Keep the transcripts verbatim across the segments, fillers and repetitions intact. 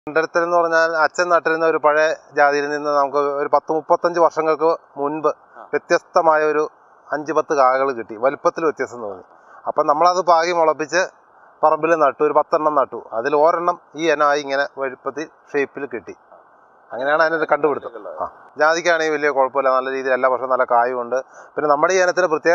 കണ്ടെടുത്തലെന്ന് പറഞ്ഞാൽ അച്ഛൻ നട്ടിരുന്ന ഒരു പഴയ ജാതിയിൽ നിന്ന് നമുക്ക് ഒരു പത്ത് മുപ്പത്തഞ്ച് വർഷങ്ങൾക്ക് മുൻപ് വ്യത്യസ്തമായ ഒരു അഞ്ച് പത്ത് കായകൾ കിട്ടി. വലുപ്പത്തിൽ വ്യത്യാസം തോന്നി. അപ്പം നമ്മളത് പാകി മുളപ്പിച്ച് പറമ്പിൽ നട്ടു. ഒരു പത്തെണ്ണം നട്ടു. അതിൽ ഒരെണ്ണം ഈ ഇനമായി ഇങ്ങനെ വലുപ്പത്തിൽ ഷേപ്പിൽ കിട്ടി. അങ്ങനെയാണ് അതിനൊരു കണ്ടുപിടുത്തം. ആ ജാതിക്കാണെങ്കിൽ വലിയ കുഴപ്പമില്ല. നല്ല രീതിയിൽ എല്ലാ വർഷവും നല്ല കായുണ്ട്. പിന്നെ നമ്മുടെ ഈ ഇനത്തിന് പ്രത്യേക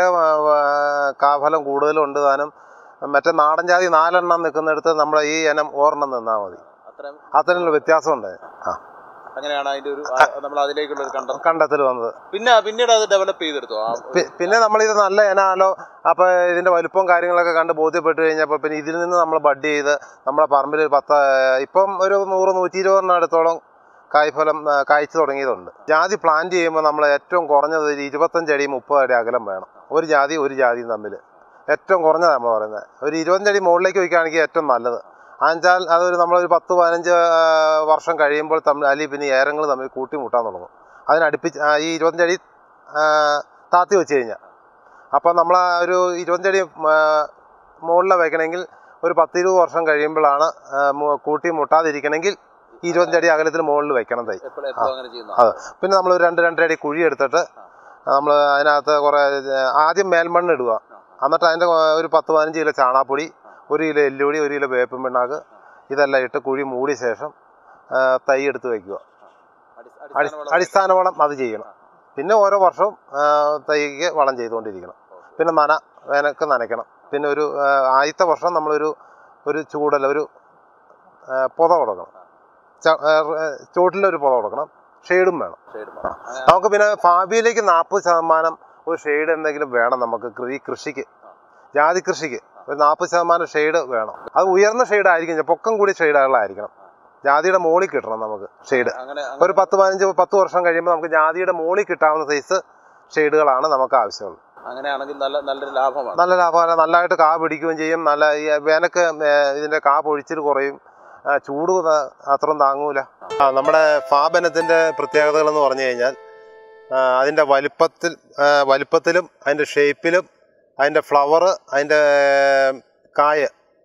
കാഫലം കൂടുതലുണ്ട്. താനും മറ്റേ നാടൻ ജാതി നാലെണ്ണം നിൽക്കുന്നിടത്ത് നമ്മുടെ ഈ ഇനം ഒരെണ്ണം നിന്നാൽ മതി. അത്രയുള്ള വ്യത്യാസമുണ്ട്. ആ അങ്ങനെയാണ് അതിന്റെ ഒരു നമ്മൾ അതിലേക്കുള്ള ഒരു കണ്ടെത്തൽ വന്നത്. പിന്നെ പിന്നീട് അത് ഡെവലപ്പ് ചെയ്തെടുത്തോ? പിന്നെ നമ്മളിത് നല്ല ഇനമാണല്ലോ, അപ്പോൾ ഇതിൻ്റെ വലുപ്പവും കാര്യങ്ങളൊക്കെ കണ്ട് ബോധ്യപ്പെട്ട് കഴിഞ്ഞപ്പോൾ പിന്നെ ഇതിൽ നിന്ന് നമ്മൾ ബഡ് ചെയ്ത് നമ്മുടെ പറമ്പിൽ പത്ത് ഇപ്പം ഒരു നൂറ് നൂറ്റി ഇരുപതെണ്ണം അടുത്തോളം കായ്ഫലം കായ്ച്ചു തുടങ്ങിയതുണ്ട്. ജാതി പ്ലാന്റ് ചെയ്യുമ്പോൾ നമ്മൾ ഏറ്റവും കുറഞ്ഞത് ഒരു ഇരുപത്തഞ്ചടി മുപ്പത് അടി അകലം വേണം. ഒരു ജാതി ഒരു ജാതിയും തമ്മിൽ ഏറ്റവും കുറഞ്ഞതാണ് നമ്മൾ പറയുന്നത്. ഒരു ഇരുപത്തഞ്ചടി മുകളിലേക്ക് വയ്ക്കുകയാണെങ്കിൽ ഏറ്റവും നല്ലത്. അതെന്നുവെച്ചാൽ അതൊരു നമ്മളൊരു പത്ത് പതിനഞ്ച് വർഷം കഴിയുമ്പോൾ തമ്മിൽ അല്ലെങ്കിൽ പിന്നെ ഏരങ്ങൾ തമ്മിൽ കൂട്ടിമുട്ടാൻ തുടങ്ങും. അതിനടുപ്പിച്ച് ഈ ഇരുപത്തഞ്ചടി താത്തി വെച്ച് കഴിഞ്ഞാൽ അപ്പോൾ നമ്മൾ ഒരു ഇരുപത്തഞ്ചടി മുകളിൽ വയ്ക്കണമെങ്കിൽ ഒരു പത്തിരുപത് വർഷം കഴിയുമ്പോഴാണ് കൂട്ടി മുട്ടാതിരിക്കണമെങ്കിൽ ഇരുപത്തഞ്ചടി അകലത്തിന് മുകളിൽ വെക്കണം തൈ. അതെ. പിന്നെ നമ്മൾ രണ്ട് രണ്ടര അടി കുഴി എടുത്തിട്ട് നമ്മൾ അതിനകത്ത് കുറേ ആദ്യം മേൽമണ്ണ് ഇടുക. എന്നിട്ട് അതിൻ്റെ ഒരു പത്ത് പതിനഞ്ച് കിലോ ചാണാപ്പൊടി, ഒരു കിലോ എല്ലുപൊടി, ഒരു കിലോ വേപ്പും പിണ്ണാക്ക് ഇതെല്ലാം ഇട്ട് കുഴി മൂടിയ ശേഷം തൈ എടുത്ത് വയ്ക്കുക. അടിസ്ഥാന വളം അത് ചെയ്യണം. പിന്നെ ഓരോ വർഷവും തൈക്ക് വളം ചെയ്തുകൊണ്ടിരിക്കണം. പിന്നെ നന വേനൊക്കെ നനയ്ക്കണം. പിന്നെ ഒരു ആദ്യത്തെ വർഷം നമ്മളൊരു ഒരു ചൂടല്ല ഒരു പൊത കൊടുക്കണം. ചുവട്ടിലൊരു പൊത കൊടുക്കണം. ഷെയ്ഡും വേണം നമുക്ക്. പിന്നെ ഭാവിയിലേക്ക് നാൽപ്പത് ശതമാനം ഒരു ഷെയ്ഡ് എന്തെങ്കിലും വേണം നമുക്ക്. ഈ കൃഷിക്ക്, ജാതി കൃഷിക്ക് ഒരു നാൽപ്പത് ശതമാനം ഷെയ്ഡ് വേണം. അത് ഉയർന്ന ഷെയ്ഡ് ആയിരിക്കും, പൊക്കം കൂടിയ ഷെയ്ഡുകളായിരിക്കണം. ജാതിയുടെ മുകളിൽ കിട്ടണം നമുക്ക് ഷെയ്ഡ്. ഒരു പത്ത് പതിനഞ്ച് പത്ത് വർഷം കഴിയുമ്പോൾ നമുക്ക് ജാതിയുടെ മുകളിൽ കിട്ടാവുന്ന സൈസ് ഷെയ്ഡുകളാണ് നമുക്ക് ആവശ്യമുള്ളത്. അങ്ങനെയാണെങ്കിൽ നല്ല നല്ലൊരു ലാഭമാണ്. നല്ല ലാഭമാണ്. നല്ലതായിട്ട് കാ പിടിക്കുകയും ചെയ്യും. നല്ല ഈ വേനക്ക് ഇതിൻ്റെ കാ പൊഴിച്ചിൽ കുറയും. ചൂട് അത്രയും താങ്ങൂല. നമ്മുടെ ഫാബനത്തിൻ്റെ പ്രത്യേകതകളെന്ന് പറഞ്ഞു കഴിഞ്ഞാൽ അതിൻ്റെ വലുപ്പത്തിൽ വലുപ്പത്തിലും അതിൻ്റെ ഷേപ്പിലും അതിൻ്റെ ഫ്ലവറ്, അതിൻ്റെ കായ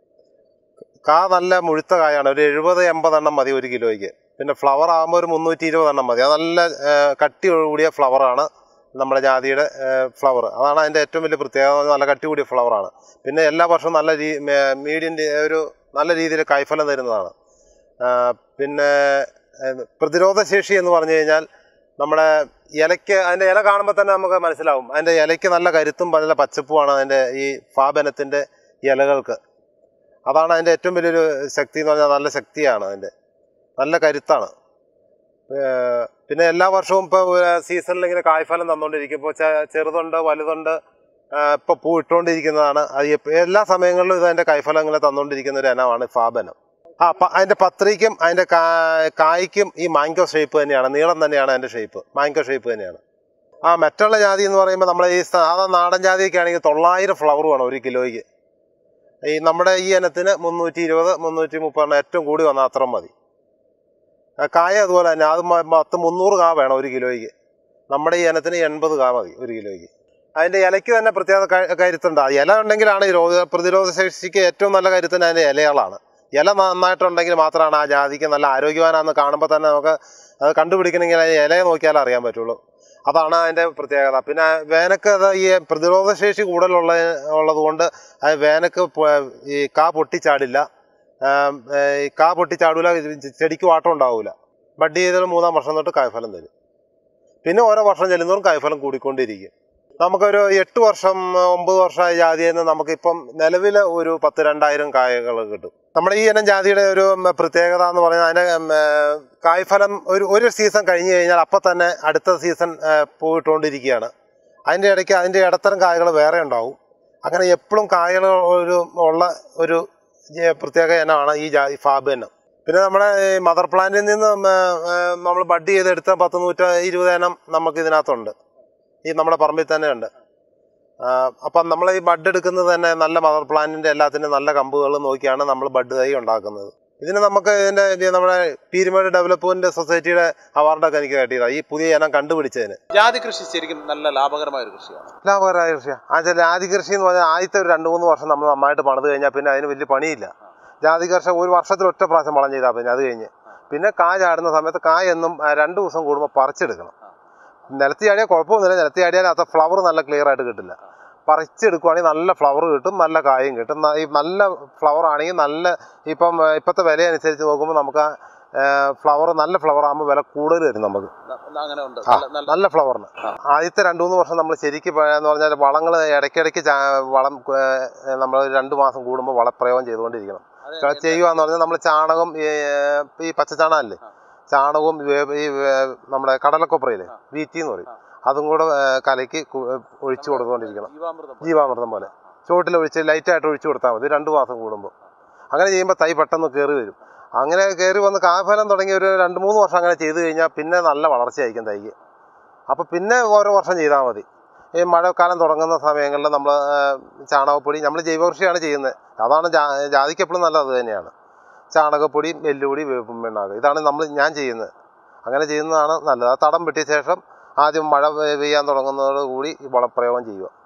കാ നല്ല മുഴുത്ത കായാണ്. ഒരു എഴുപത് എൺപതെണ്ണം മതി ഒരു കിലോയ്ക്ക്. പിന്നെ ഫ്ലവർ ആകുമ്പോൾ ഒരു മുന്നൂറ്റി ഇരുപതെണ്ണം മതി. അത് നല്ല കട്ടി കൂടിയ ഫ്ലവറാണ് നമ്മുടെ ജാതിയുടെ ഫ്ലവർ. അതാണ് അതിൻ്റെ ഏറ്റവും വലിയ പ്രത്യേകത. നല്ല കട്ടി കൂടിയ ഫ്ലവറാണ്. പിന്നെ എല്ലാ വർഷവും നല്ല രീ മീഡിയം ഒരു നല്ല രീതിയിൽ കായ്ഫലം തരുന്നതാണ്. പിന്നെ പ്രതിരോധശേഷി എന്ന് പറഞ്ഞു കഴിഞ്ഞാൽ നമ്മുടെ ഇലയ്ക്ക്, അതിൻ്റെ ഇല കാണുമ്പോൾ തന്നെ നമുക്ക് മനസ്സിലാവും. അതിൻ്റെ ഇലയ്ക്ക് നല്ല കരുത്തും നല്ല പച്ചപ്പുമാണ് അതിൻ്റെ ഈ ഫാബനത്തിൻ്റെ ഇലകൾക്ക്. അതാണ് അതിൻ്റെ ഏറ്റവും വലിയൊരു ശക്തി എന്ന് പറഞ്ഞാൽ. നല്ല ശക്തിയാണ് അതിൻ്റെ, നല്ല കരുത്താണ്. പിന്നെ എല്ലാ വർഷവും ഇപ്പോൾ സീസണിൽ ഇങ്ങനെ കായ്ഫലം തന്നുകൊണ്ടിരിക്കും. ഇപ്പോൾ ചെറുതുണ്ട്, വലുതുണ്ട്, ഇപ്പോൾ പൂ ഇട്ടുകൊണ്ടിരിക്കുന്നതാണ്. അത് എല്ലാ സമയങ്ങളിലും ഇത് അതിൻ്റെ കായ്ഫലം ഇങ്ങനെ തന്നുകൊണ്ടിരിക്കുന്ന ഒരു ഇനമാണ് ഫാബനം. ആ അതിൻ്റെ പത്രിക്കും അതിൻ്റെ കായ്ക്കും ഈ മാങ്കോ ഷേപ്പ് തന്നെയാണ്. നീളം തന്നെയാണ് അതിൻ്റെ ഷേപ്പ്, മാങ്കോ ഷേപ്പ് തന്നെയാണ്. ആ മറ്റുള്ള ജാതി എന്ന് പറയുമ്പോൾ നമ്മളെ ഈ സാധാ നാടൻ ജാതിയൊക്കെ ആണെങ്കിൽ തൊള്ളായിരം ഫ്ലവർ വേണം ഒരു കിലോയ്ക്ക്. ഈ നമ്മുടെ ഈ ഇനത്തിന് മുന്നൂറ്റി ഇരുപത് മുന്നൂറ്റി മുപ്പതെണ്ണം ഏറ്റവും കൂടി വന്നാൽ അത്ര മതി. കായ അതുപോലെ തന്നെ, അത് പത്ത് മുന്നൂറ് കാ വേണം ഒരു കിലോയ്ക്ക്. നമ്മുടെ ഈ ഇനത്തിന് എൺപത് കാ മതി ഒരു കിലോയ്ക്ക്. അതിൻ്റെ ഇലയ്ക്ക് തന്നെ പ്രത്യേക കരുത്തുണ്ട്. ഇല ഉണ്ടെങ്കിലാണ് ഈ രോഗ പ്രതിരോധ ശേഷിക്ക് ഏറ്റവും നല്ല കരുത്തിന് അതിൻ്റെ ഇലകളാണ്. ഇല നന്നായിട്ടുണ്ടെങ്കിൽ മാത്രമാണ് ആ ജാതിക്ക് നല്ല ആരോഗ്യവാനാണെന്ന് കാണുമ്പോൾ തന്നെ നമുക്ക് അത് കണ്ടുപിടിക്കണമെങ്കിൽ അതിൻ്റെ ഇലയെ നോക്കിയാലേ അറിയാൻ പറ്റുള്ളൂ. അതാണ് അതിൻ്റെ പ്രത്യേകത. പിന്നെ വേനക്ക് അത് ഈ പ്രതിരോധശേഷി കൂടുതലുള്ള ഉള്ളത് കൊണ്ട് അത് വേനക്ക് ഈ കാ പൊട്ടിച്ചാടില്ല. ഈ കാ പൊട്ടിച്ചാടില്ല, ചെടിക്ക് വാട്ടം ഉണ്ടാവില്ല. ബഡ് ചെയ്താൽ മൂന്നാം വർഷം തൊട്ട് കായ്ഫലം തരും. പിന്നെ ഓരോ വർഷം ചെല്ലുന്നതും കായ്ഫലം കൂടിക്കൊണ്ടിരിക്കും. നമുക്കൊരു എട്ട് വർഷം ഒമ്പത് വർഷമായ ജാതിയിൽ നിന്ന് നമുക്കിപ്പം നിലവിൽ ഒരു പത്ത് രണ്ടായിരം കായകൾ കിട്ടും. നമ്മുടെ ഈ ഇനം ജാതിയുടെ ഒരു പ്രത്യേകത എന്ന് പറഞ്ഞാൽ അതിൻ്റെ കായ്ഫലം ഒരു ഒരു സീസൺ കഴിഞ്ഞ് കഴിഞ്ഞാൽ അപ്പം തന്നെ അടുത്ത സീസൺ പോയിട്ടുകൊണ്ടിരിക്കുകയാണ്. അതിൻ്റെ ഇടയ്ക്ക് അതിൻ്റെ ഇടത്തരം കായകൾ വേറെ ഉണ്ടാവും. അങ്ങനെ എപ്പോഴും കായകൾ ഒരു ഉള്ള ഒരു പ്രത്യേക ഇനമാണ് ഈ ജാതി ഫാബ് ഇനം. പിന്നെ നമ്മുടെ മദർ പ്ലാന്റിൽ നിന്ന് നമ്മൾ ബഡ് ചെയ്തെടുത്ത പത്ത് നൂറ്റി ഇരുപത് ഇനം നമുക്ക് ഇതിനകത്തുണ്ട്. ഈ നമ്മുടെ പറമ്പിൽ തന്നെ ഉണ്ട്. അപ്പം നമ്മൾ ഈ ബഡ് എടുക്കുന്നത് തന്നെ നല്ല മദർ പ്ലാന്റിൻ്റെ എല്ലാത്തിനും നല്ല കമ്പുകൾ നോക്കിയാണ് നമ്മൾ ബഡ് തൈ ഉണ്ടാക്കുന്നത്. ഇതിന് നമുക്ക് ഇതിൻ്റെ നമ്മുടെ പീരുമേട് ഡെവലപ്മെന്റ് സൊസൈറ്റിയുടെ അവാർഡൊക്കെ എനിക്ക് കിട്ടിയതാണ് ഈ പുതിയ ഇനം കണ്ടുപിടിച്ചതിന്. ജാതി കൃഷി ശരിക്കും നല്ല ലാഭകരമായ ഒരു കൃഷിയാണ്. ലാഭകരമായ കൃഷിയാണ്. ആ ജാതി കൃഷി എന്ന് പറഞ്ഞാൽ ആദ്യത്തെ ഒരു രണ്ട് മൂന്ന് വർഷം നമ്മൾ നന്നായിട്ട് പണിത് കഴിഞ്ഞാൽ പിന്നെ അതിന് വലിയ പണിയില്ല. ജാതി കർഷക ഒരു വർഷത്തിൽ ഒറ്റ പ്രാവശ്യം വളം ചെയ്താൽ പിന്നെ അത് കഴിഞ്ഞ് പിന്നെ കായ ചാടുന്ന സമയത്ത് കായ എന്നും ആ, രണ്ട് ദിവസം കൂടുമ്പോൾ പറിച്ചെടുക്കണം. നിലത്ത് ചാടിയാൽ കുഴപ്പമൊന്നുമില്ല, നിലത്ത് ചാടിയാൽ അത് ഫ്ലവർ നല്ല ക്ലിയർ ആയിട്ട് കിട്ടില്ല. പറിച്ചെടുക്കുവാണെങ്കിൽ നല്ല ഫ്ലവർ കിട്ടും, നല്ല കായും കിട്ടും. ന- ഈ നല്ല ഫ്ലവർ ആണെങ്കിൽ നല്ല ഇപ്പം ആ, ഇപ്പോഴത്തെ വില അനുസരിച്ച് നോക്കുമ്പോൾ നമുക്ക് ഫ്ലവർ നല്ല ഫ്ലവർ ആകുമ്പോൾ വില കൂടുതൽ വരും നമുക്ക്. ന- അങ്ങനെ ഉണ്ട് ആ, നല്ല- നല്ല നല്ല ഫ്ലവറിന് ആദ്യത്തെ രണ്ട് മൂന്ന് വർഷം നമ്മൾ ശരിക്കും പ- എന്ന് പറഞ്ഞാൽ വളങ്ങൾ ഇടയ്ക്കിടയ്ക്ക് ചാ- വളം നമ്മൾ രണ്ട് മാസം കൂടുമ്പോൾ വളപ്രയോഗം ചെയ്തുകൊണ്ടിരിക്കണം. അതെ, ചെയ്യുക എന്ന് പറഞ്ഞാൽ നമ്മൾ ചാണകം ഈ ഈ പച്ചച്ചാണകമല്ലേ, ചാണകവും വേ- ഈ വേ- നമ്മുടെ കടലക്കൊപ്രയില്ലേ വീറ്റി എന്ന് പറയും, അതും കൂടെ ഏ, കലക്കി കു- ഒഴിച്ചു കൊടുത്തുകൊണ്ടിരിക്കണം. ജീവാമൃതം പോലെ. ജീവാമൃതം പോലെ ചുവട്ടിൽ ഒഴിച്ച് ലൈറ്റായിട്ട് ഒഴിച്ചു കൊടുത്താൽ മതി രണ്ട് മാസം കൂടുമ്പോൾ. അങ്ങനെ ചെയ്യുമ്പോൾ തൈ പെട്ടെന്ന് കയറി വരും. അങ്ങനെ കയറി വന്ന് കാഫലം തുടങ്ങി ഒരു രണ്ട് മൂന്ന് വർഷം അങ്ങനെ ചെയ്ത് കഴിഞ്ഞാൽ പിന്നെ നല്ല വളർച്ചയായിരിക്കും തൈക്ക്. അപ്പോൾ പിന്നെ ഓരോ വർഷം ചെയ്താൽ മതി. ഈ മഴക്കാലം തുടങ്ങുന്ന സമയങ്ങളിൽ നമ്മൾ ചാണകപ്പൊടി, നമ്മൾ ജൈവകൃഷിയാണ് ചെയ്യുന്നത്, അതാണ് ജാ ജാതിക്കെപ്പോഴും നല്ലത് അത് തന്നെയാണ്. ചാണകപ്പൊടി, എല്ലുപൊടി, വേപ്പും പിണ്ണാക്ക്, ഇതാണ് നമ്മൾ ഞാൻ ചെയ്യുന്നത്. അങ്ങനെ ചെയ്യുന്നതാണ് നല്ലത്. ആ തടം വെട്ടിയ ശേഷം ആദ്യം മഴ പെയ്യാൻ തുടങ്ങുന്നതോടുകൂടി ഈ വളപ്രയോഗം ചെയ്യുക.